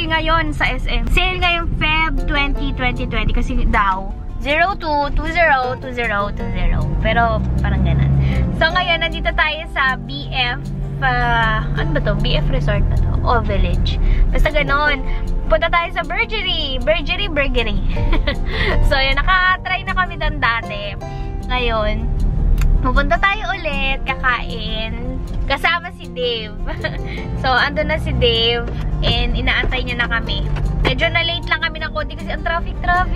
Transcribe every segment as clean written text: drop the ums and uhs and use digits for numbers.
ngayon sa SM. Sale ngayong Feb 2020 kasi daw 02202020. Pero parang ganun. So ngayon, nandito tayo sa BF, ano ba to? BF Resort na to? O Village. Basta ganun. Punta tayo sa Burgery. So yun, nakatry na kami doon dati. Ngayon, pupunta tayo ulit, kakain. Kasama si Dave. So, andun na si Dave. And inaantay niya na kami. Medyo na-late lang kami ng konti kasi ang traffic.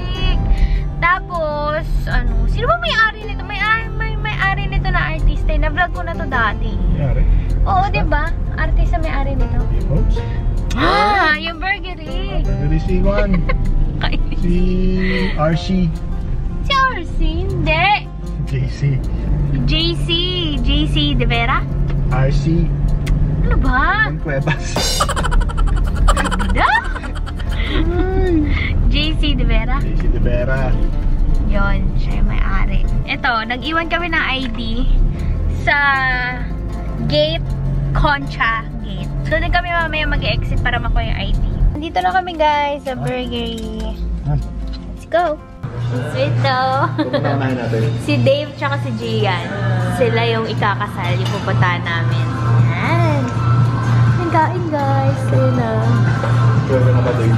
Tapos, ano, sino ba may-ari nito? May-ari nito na artista. Na-vlog ko na to dati. May-ari? Oo, diba? Artista may-ari nito. Folks? Yung Burgery. Burgery C1. Si RC. Si RC? Hindi. JC De Vera? RC. Ano ba? Cuevas. JC De Vera? JC De Vera. Yun, siya yung may-ari. Ito, nag-iwan kami ng ID sa Gate Concha Gate. So, doon kami mamaya mag-exit para makuha yung ID. Nandito na kami guys sa Burgery. Let's go! Sweet daw. Si Dave tsaka si Gian. Sila yung ikakasal, yung pupuntahan namin. Yan. Nagkain guys. Ayun na. Pwede na ba Dave?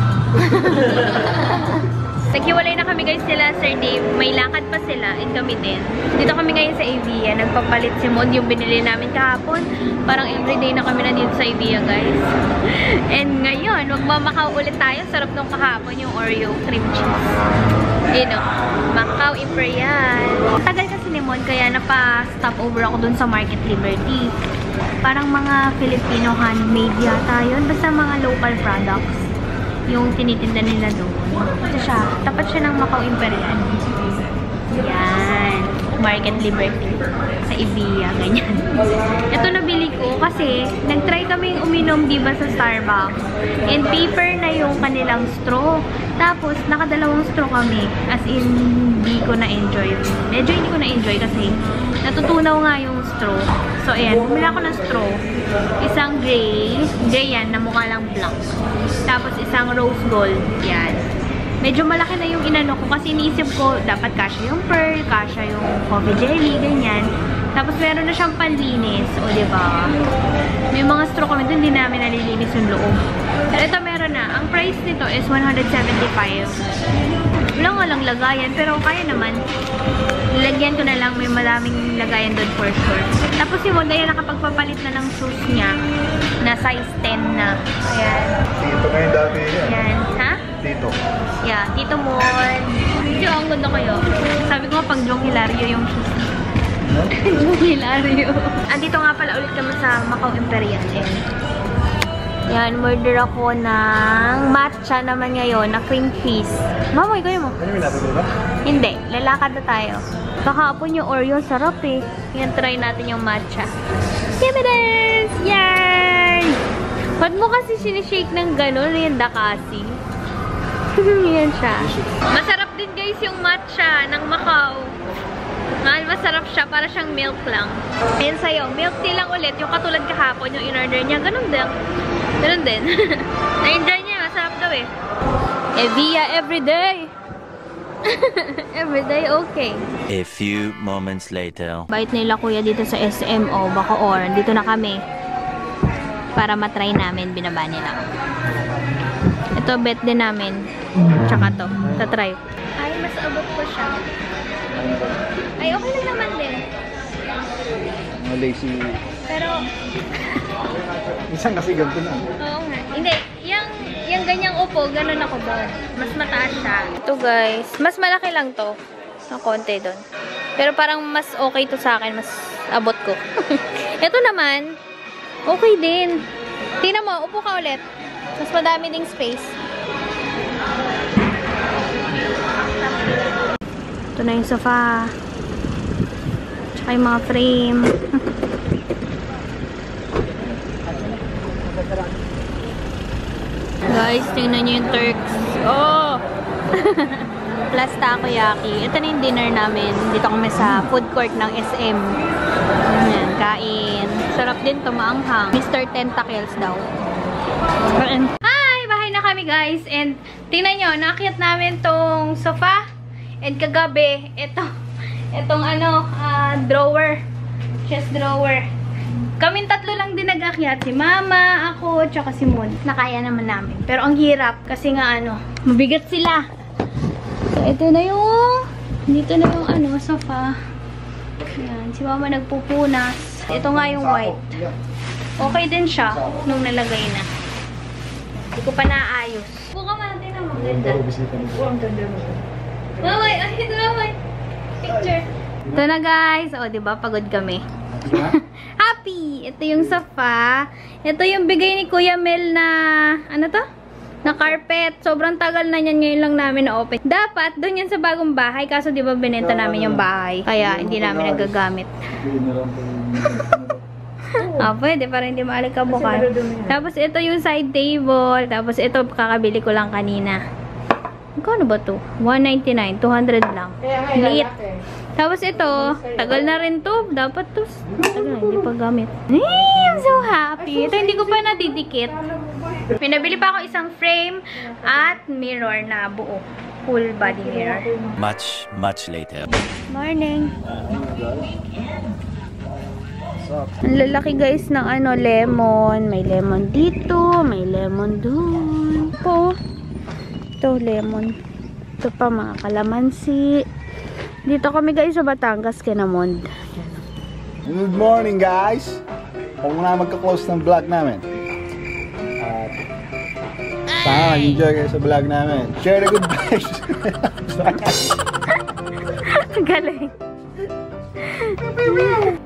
Naghiwalay na kami guys sila, Sir Dave. May lakad pa sila and kami din. Dito kami ngayon sa Evia. Nagpapalit si Mod yung binili namin kahapon. Parang everyday na kami nandito sa Evia guys. And ngayon, magmamakaw ulit tayo. Sarap nung kahapon yung Oreo cream cheese. You know, Macau Imperial. Tagal kasi ni Mod kaya napa-stop over ako dun sa Market Liberty. Parang mga Filipino handmade yata yun. Basta mga local products yung tinitinda nila doon. Ito siya. Tapat siya ng Macau Imperial. Yan. Market Liberty. Sa Evia. Ganyan. Ito nabili ko kasi nag-try kami uminom diba sa Starbucks. And paper na yung kanilang straw. Tapos, nakadalawang straw kami. As in, hindi ko na-enjoy. Medyo hindi ko na-enjoy kasi natutunaw nga yung straw. So, ayan. Bumila ako ng straw. Isang gray. Gray yan, na mukha lang black. Tapos, isang rose gold. Yan. Medyo malaki na yung inano ko kasi iniisip ko, dapat kasya yung pearl, kasya yung coffee jelly, ganyan. Tapos, meron na siyang panlinis. O, diba? May mga straw kami dun, hindi namin nalilinis yung loob. Pero ito meron na. Ang price nito is 175. Wala nga lang lagayan, pero kaya naman. Lagyan ko na lang, may maraming lagayan doon for sure. Tapos yung Monday nakapagpapalit na ng shoes niya na size 10 na. Ayan. Tito ngayon dati yan. Ayan. Ha? Tito. Yeah, Tito Mon. Medyo ang ganda kayo. Sabi ko nga pang Jong Hilario yung shoes. Jong Hilario. Andito nga pala ulit kami sa Macau Imperial. Yan, murder ako ng matcha naman ngayon na cream cheese. Mama, ikaw mo? Ano yung natin ba? Hindi, lalakad na tayo. Kahapon yung Oreo, sarap eh. Yan, try natin yung matcha. Dividends! Yan! Ba't mo kasi sinishake ng gano'n? Yan, kasi. Yan siya. Masarap din guys yung matcha ng Macau. Masarap siya, para siyang milk lang. Ayan sa'yo, milk tea lang ulit. Yung katulad kahapon, yung in-order niya, ganun din. Ganun din. Na-enjoy niya, masarap daw eh. Evia everyday. Everyday, okay. A few moments later. Bait nila kuya dito sa SMO, Bacoor. Dito na kami. Para matry namin, binaba nila. Ito, bet din namin. Tsaka to, tatry. Ay, mas abot ko siya. Ay, okay lang naman din. Mga lazy. Pero, minsan kasi ganito na. oo nga. Hindi, yung ganyang upo, ganun ako doon. Mas mataas siya. Ito guys, mas malaki lang to. Ng konti doon. Pero parang mas okay to sa akin, mas abot ko. Ito naman, okay din. Tingnan mo, upo ka ulit. Mas madami ding space. Ito na yung sofa. Tsaka yung mga frame. Guys, tingnan nyo yung Turks. Oh! Plus takoyaki. Ito na yung dinner namin. Dito kami sa food court ng SM. Ayan, kain. Sarap din to, maanghang. Mr. Tentacles daw. Hi! Bahay na kami guys. And tingnan nyo, naakyat namin tong sofa. And kagabi, itong drawer. Chest drawer. Kaming tatlo lang din nag-akyat. Si Mama, ako, tsaka si Mon. Nakaya naman namin. Pero ang hirap kasi nga mabigat sila. So, ito na yung dito na yung sofa. Ayan, si Mama nagpupunas. Ito nga yung white. Okay din siya nung nalagay na. Hindi ko pa naayos. Buka natin na maganda. Mamay, ito Mamay. Picture. Ito na guys. O, diba? Pagod kami. Happy! Ito yung sofa. Ito yung bigay ni Kuya Mel na, na carpet. Sobrang tagal na yan. Ngayon lang namin na-open. Dapat, doon yan sa bagong bahay. Kaso, di ba, binenta namin yung bahay. Kaya, hindi namin nagagamit. Pwede. Para hindi maalikabukan. Tapos, ito yung side table. Tapos, ito, kakabili ko lang kanina. Ano ba to? 199. 200 lang. Liit. Tapos, ito, tagal na rin to. Dapat to. Tagal, hindi pa gamit. I'm so happy. Ito, hindi ko pa nadidikit. Pinabili pa ako isang frame at mirror na buo. Full body mirror. Much later. Morning. Ang lalaki guys ng lemon. May lemon dito. May lemon doon. Ito, lemon. Ito pa mga kalamansi. Dito kami guys sa Batangas, Kinamond. Good morning guys! Kung na magka-close ng vlog namin. Sana nag-enjoy kayo sa vlog namin. Share the good vibes! Galing.